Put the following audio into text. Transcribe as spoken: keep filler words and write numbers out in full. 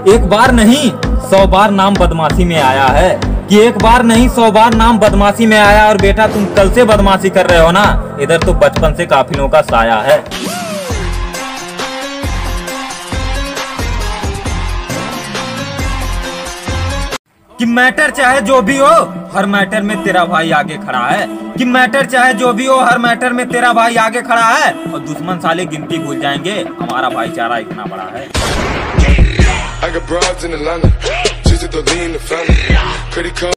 एक बार नहीं सौ बार नाम बदमाशी में आया है, कि एक बार नहीं सौ बार नाम बदमाशी में आया। और बेटा तुम कल से बदमाशी कर रहे हो ना, इधर तो बचपन से काफिलों का साया है। कि मैटर चाहे जो भी हो, हर मैटर में तेरा भाई आगे खड़ा है। कि मैटर चाहे जो भी हो, हर मैटर में तेरा भाई आगे खड़ा है। और दुश्मन साले गिनती भूल जाएंगे, हमारा भाईचारा इतना बड़ा है।